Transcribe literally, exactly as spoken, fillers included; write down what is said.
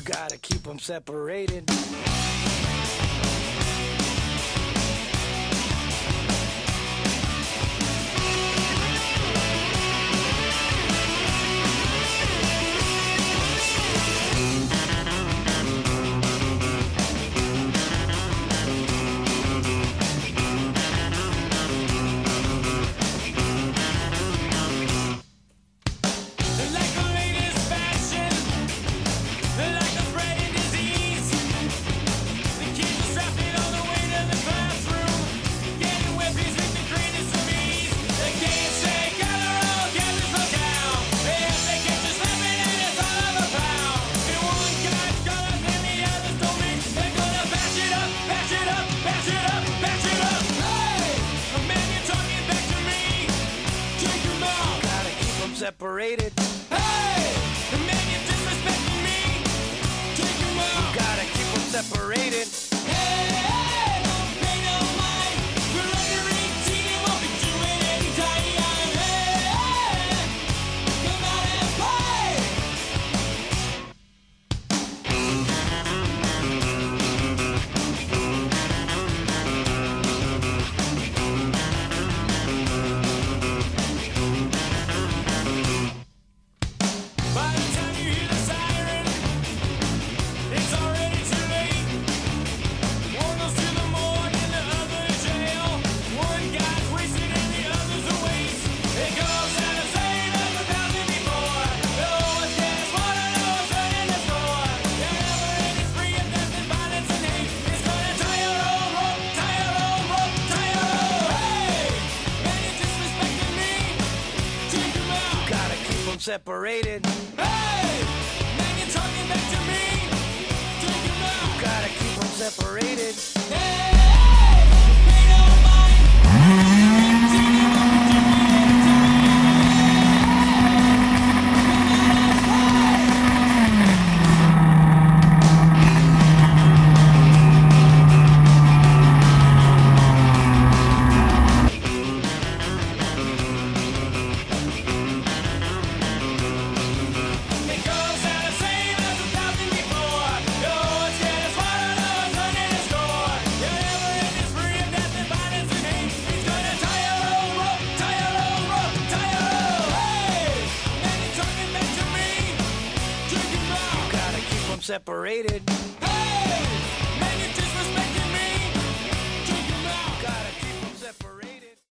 Gotta keep them separated. Separated. Hey! The man you're disrespecting me. Take him out. Gotta keep them separated. Hey, hey, don't pay no mind. We're under eighteen and won't be doing any time. Hey, hey, come out and play. By the time you hear the siren, it's already too late. One goes to the morgue and the other to jail. One guy's wasted and the other's a waste. It goes out the same as a thousand before. No one's getting smarter, no one's running the store. The never-ending spree of death and violence and hate is gonna tie your old rope, tie your old rope, tie your old. Hey, man, you're disrespecting me. Take him out. Gotta keep them separated. Hey, man, you're talking back to me. Take him out. Gotta keep them separated. Hey, don't pay no mind. It goes out the same as a thousand before. No one's getting smarter, no one's running the score. The never-ending spree of death and violence and hate is gonna tie your old rope, tie your old rope, tie your old. Hey, man, you're talking back to me. Take him out. Gotta keep them separated. Hey,